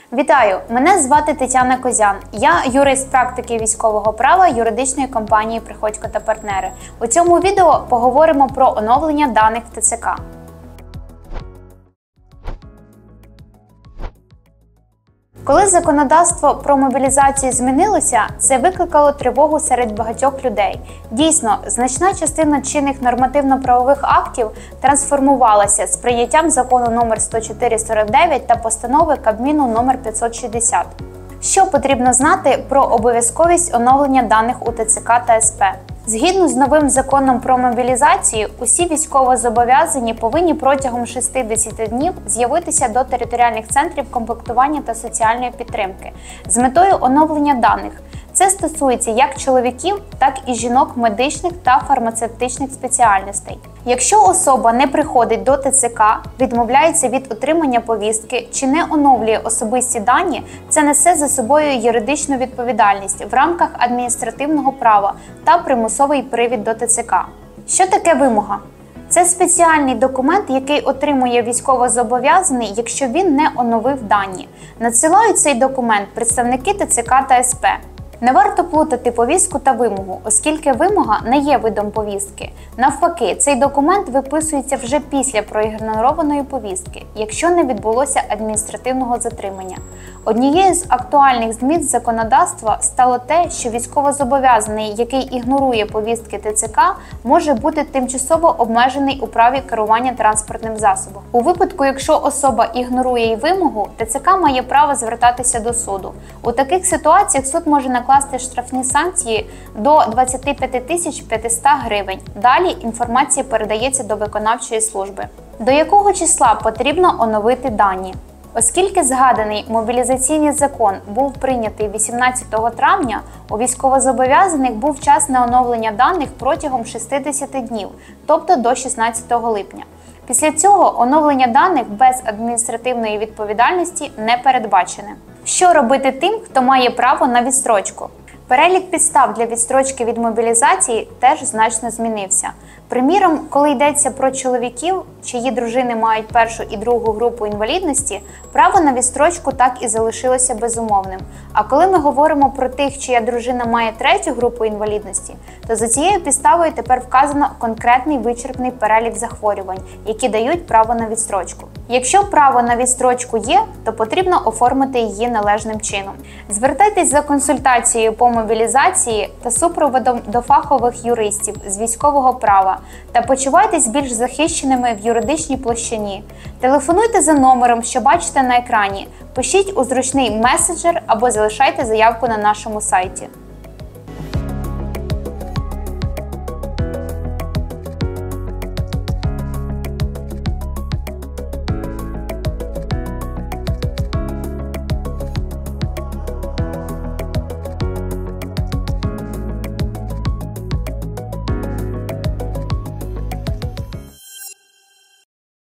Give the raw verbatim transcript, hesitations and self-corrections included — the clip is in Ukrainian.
Вітаю! Мене звати Тетяна Козян. Я юрист практики військового права юридичної компанії «Приходько та партнери». У цьому відео поговоримо про оновлення даних в ТЦК. Коли законодавство про мобілізацію змінилося, це викликало тривогу серед багатьох людей. Дійсно, значна частина чинних нормативно-правових актів трансформувалася з прийняттям закону номер сто чотири сорок дев'ять та постанови Кабміну номер п'ятсот шістдесят. Що потрібно знати про обов'язковість оновлення даних у ТЦК та СП? Згідно з новим законом про мобілізацію, усі військовозобов'язані повинні протягом шістдесят днів з'явитися до територіальних центрів комплектування та соціальної підтримки з метою оновлення даних. Це стосується як чоловіків, так і жінок медичних та фармацевтичних спеціальностей. Якщо особа не приходить до ТЦК, відмовляється від отримання повістки чи не оновлює особисті дані, це несе за собою юридичну відповідальність в рамках адміністративного права та примусовий привід до ТЦК. Що таке вимога? Це спеціальний документ, який отримує військовозобов'язаний, якщо він не оновив дані. Надсилають цей документ представники ТЦК та СП. Не варто плутати повістку та вимогу, оскільки вимога не є видом повістки. Навпаки, цей документ виписується вже після проігнорованої повістки, якщо не відбулося адміністративного затримання. Однією з актуальних змін законодавства стало те, що військовозобов'язаний, який ігнорує повістки ТЦК, може бути тимчасово обмежений у праві керування транспортним засобом. У випадку, якщо особа ігнорує й вимогу, ТЦК має право звертатися до суду. У таких ситуаціях суд може накласти штрафні санкції до двадцяти п'яти тисяч п'ятисот гривень. Далі інформація передається до виконавчої служби. До якого числа потрібно оновити дані? Оскільки згаданий мобілізаційний закон був прийнятий вісімнадцятого травня, у військовозобов'язаних був час на оновлення даних протягом шістдесят днів, тобто до шістнадцятого липня. Після цього оновлення даних без адміністративної відповідальності не передбачене. Що робити тим, хто має право на відстрочку? Перелік підстав для відстрочки від мобілізації теж значно змінився. Приміром, коли йдеться про чоловіків, чиї дружини мають першу і другу групу інвалідності, право на відстрочку так і залишилося безумовним. А коли ми говоримо про тих, чия дружина має третю групу інвалідності, то за цією підставою тепер вказано конкретний вичерпний перелік захворювань, які дають право на відстрочку. Якщо право на відстрочку є, то потрібно оформити її належним чином. Звертайтесь за консультацією по мобілізації та супроводом до фахових юристів з військового права та почувайтесь більш захищеними в юридичній площині. Телефонуйте за номером, що бачите на екрані, пишіть у зручний меседжер або залишайте заявку на нашому сайті.